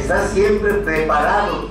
está siempre preparados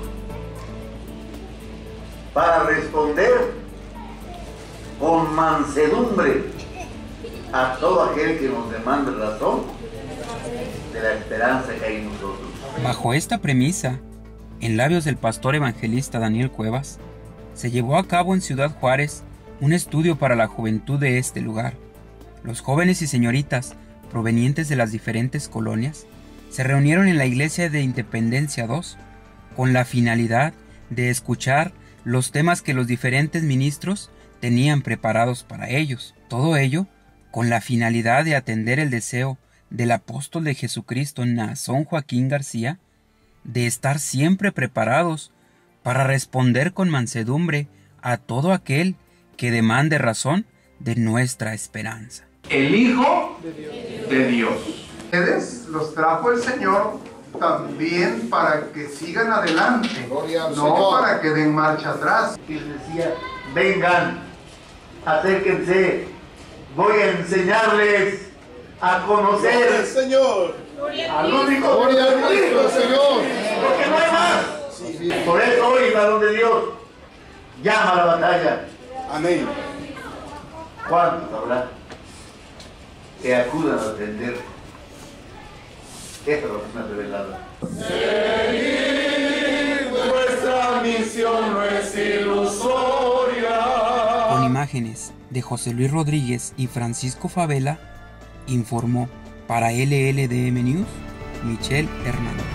para responder con mansedumbre a todo aquel que nos demande razón de la esperanza que hay en nosotros. Bajo esta premisa, en labios del pastor evangelista Daniel Cuevas, se llevó a cabo en Ciudad Juárez un estudio para la juventud de este lugar. Los jóvenes y señoritas provenientes de las diferentes colonias se reunieron en la iglesia de Independencia 2 con la finalidad de escuchar los temas que los diferentes ministros tenían preparados para ellos. Todo ello con la finalidad de atender el deseo del apóstol de Jesucristo, Naasón Joaquín García, de estar siempre preparados para responder con mansedumbre a todo aquel que demande razón de nuestra esperanza. El Hijo de Dios. Ustedes los trajo el Señor también para que sigan adelante, no para que den marcha atrás. Y les decía, vengan, acérquense, voy a enseñarles a conocer al Señor, al único Cristo, Señor, porque no hay más. Sí. Por eso hoy la don de Dios llama a la batalla. Amén. ¿Cuántos habrá que acudan a atender esta doctrina revelada? Nuestra misión no es ilusoria. Con imágenes de José Luis Rodríguez y Francisco Favela, informó para LLDM News Michelle Hernández.